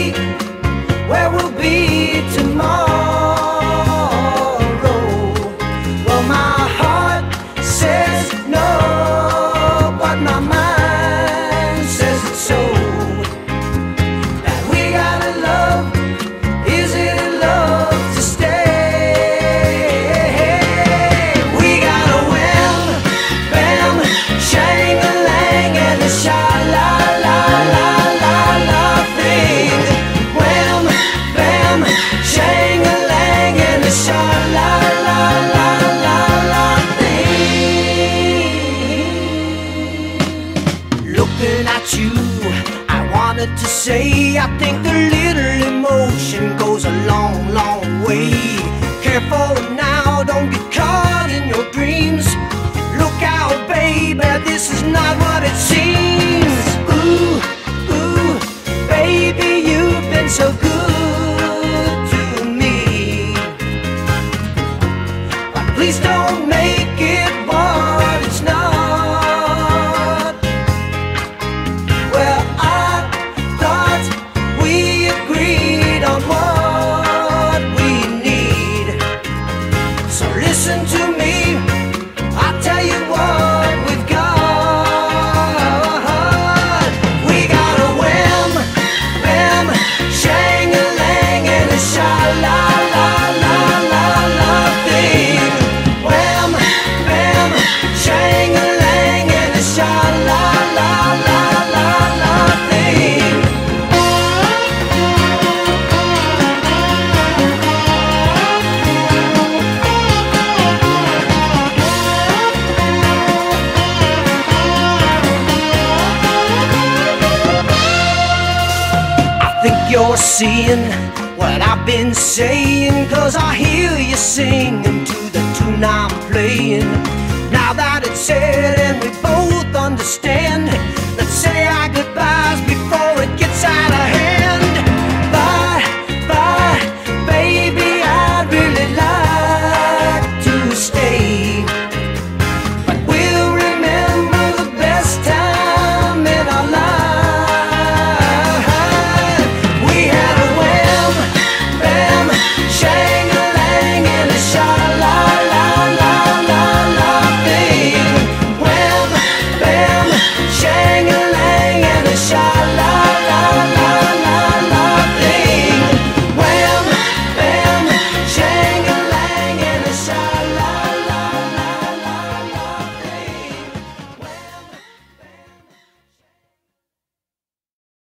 where we'll be tomorrow. Well, my heart says no, but my mind says it's so. That we gotta love, is it love to stay? We got a wham, bam, shang-a-lang and a sha-la-la-la-la-la thing. Wham, bam, shang-a-lang and a sha-la-la-la-la-la thing. Looking at you, I wanted to say I think a little emotion goes a long, long way. Careful now, don't get caught in your dreams. Look out, baby, this is not what it seems. Ooh, ooh, baby, you've been so good to me. But please don't make it what it's not. Well, I thought we agreed on what we need. So listen to me, I'll tell you what we've got. We got a wham, bam, shang-a-lang and a sha-la-la-la-la-la thing. Wham, bam, shang-a-lang and a sha-la-la-la-la-la thing. I think you're seeing what I've been saying, 'cause I hear you singing to the tune I'm playing. Now that it's said and we both understand, let's say our goodbyes.